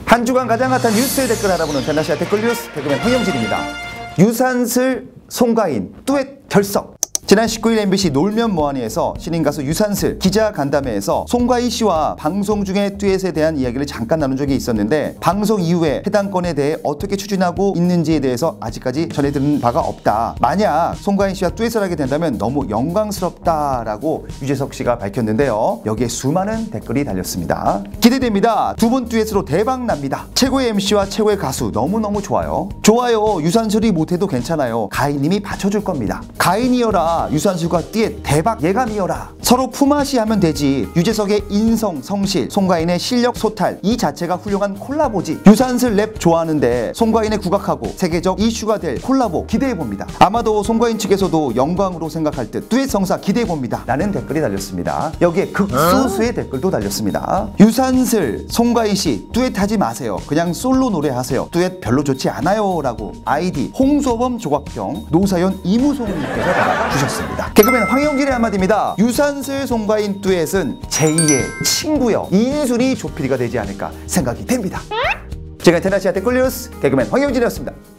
한 주간 가장 핫한 뉴스의 댓글 알아보는 텐나시아 댓글 뉴스 개그맨 황영진입니다. 유산슬, 송가인 듀엣 결성. 지난 19일 MBC 놀면 뭐하니에서 신인 가수 유산슬 기자 간담회에서 송가인 씨와 방송 중에 듀엣에 대한 이야기를 잠깐 나눈 적이 있었는데 방송 이후에 해당 건에 대해 어떻게 추진하고 있는지에 대해서 아직까지 전해들은 바가 없다. 만약 송가인 씨와 듀엣을 하게 된다면 너무 영광스럽다라고 유재석 씨가 밝혔는데요. 여기에 수많은 댓글이 달렸습니다. 기대됩니다. 두 분 듀엣으로 대박 납니다. 최고의 MC와 최고의 가수 너무너무 좋아요. 좋아요. 유산슬이 못해도 괜찮아요. 가인님이 받쳐줄 겁니다. 가인이여라. 유산슬과 듀엣 대박 예감이여라. 서로 품앗이 하면 되지. 유재석의 인성, 성실, 송가인의 실력 소탈 이 자체가 훌륭한 콜라보지. 유산슬 랩 좋아하는데 송가인의 국악하고 세계적 이슈가 될 콜라보 기대해봅니다. 아마도 송가인 측에서도 영광으로 생각할 듯 듀엣 성사 기대해봅니다 라는 댓글이 달렸습니다. 여기에 극소수의 댓글도 달렸습니다. 유산슬, 송가인 씨 듀엣 하지 마세요. 그냥 솔로 노래 하세요. 듀엣 별로 좋지 않아요 라고 아이디 홍소범 조각경 노사연 이무송님께서 달아주셨습니다. 개그맨 황영진의 한마디입니다. 유산슬, 송가인 듀엣은 제2의 친구여 인순이 조필이가 되지 않을까 생각이 됩니다. 제가 텐나시아 댓글 뉴스 개그맨 황영진이었습니다.